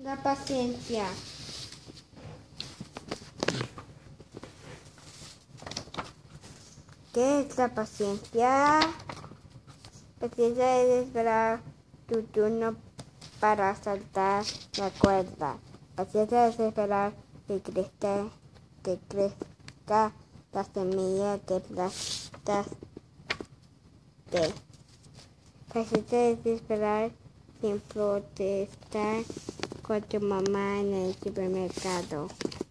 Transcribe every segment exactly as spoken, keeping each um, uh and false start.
La paciencia. ¿Qué es la paciencia? Paciencia es esperar tu turno para saltar la cuerda. Paciencia es esperar que crezca, que crezca la semilla que plantaste. Paciencia es esperar sin protestar con tu mamá en el supermercado.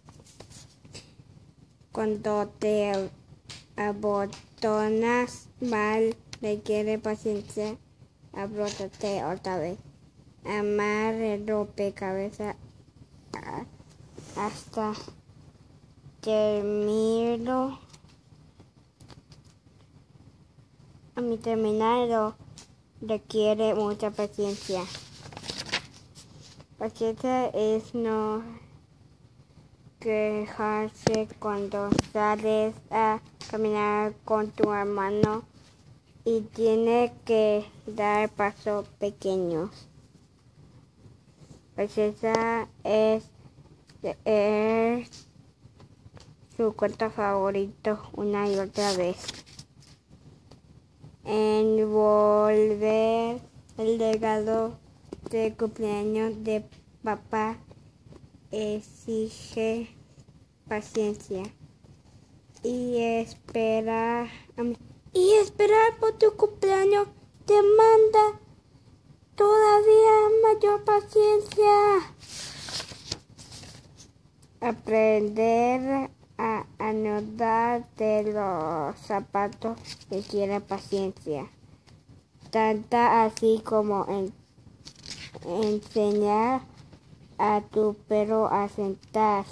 Cuando te abotonas mal, requiere paciencia. Abrótate otra vez. Amarre el rompecabezas hasta terminarlo. A mi terminarlo requiere mucha paciencia. Paciencia es no quejarse cuando sales a caminar con tu hermano y tienes que dar pasos pequeños. Paciencia es leer su cuento favorito una y otra vez. Envolver el regalo de cumpleaños de papá exige paciencia. Y esperar, y esperar por tu cumpleaños demanda todavía mayor paciencia. Aprender a anudar de los zapatos requiere paciencia. Tanta así como en, enseñar a tu perro a sentar.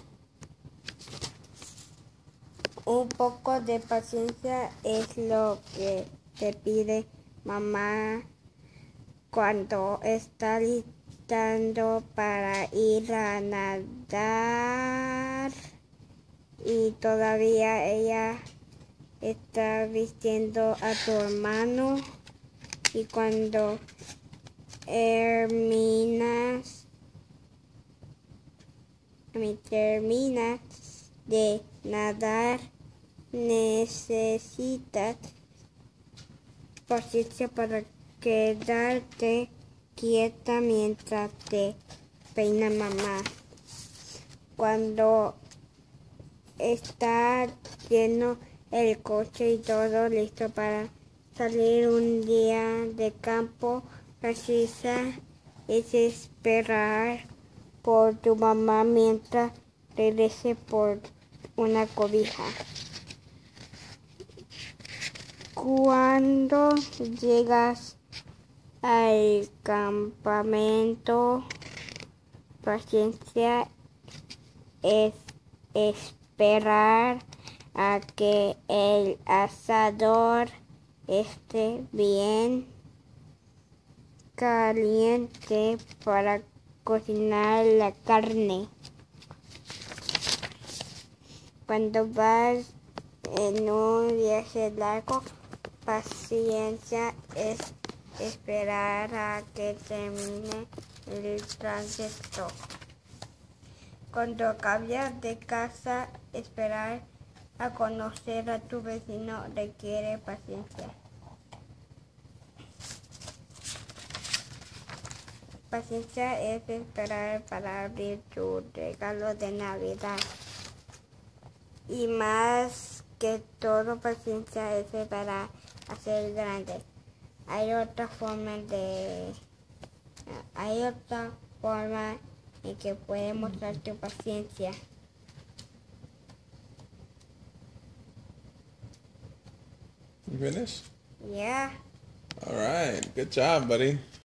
Un poco de paciencia es lo que te pide mamá cuando está listando para ir a nadar y todavía ella está vistiendo a tu hermano, y cuando terminas, terminas de nadar, necesitas paciencia para quedarte quieta mientras te peina mamá. Cuando está lleno el coche y todo listo para salir un día de campo, paciencia es esperar por tu mamá mientras regrese por una cobija. Cuando llegas al campamento, paciencia es esperar a que el asador esté bien caliente para cocinar la carne. Cuando vas en un viaje largo, paciencia es esperar a que termine el trayecto. Cuando cambias de casa, esperar a conocer a tu vecino requiere paciencia. Paciencia es esperar para abrir tu regalo de Navidad. Y más que todo, paciencia es para hacer grande. Hay otra forma de, hay otra forma en que puedes mostrar tu paciencia. You finished? Yeah. All right. Good job, buddy.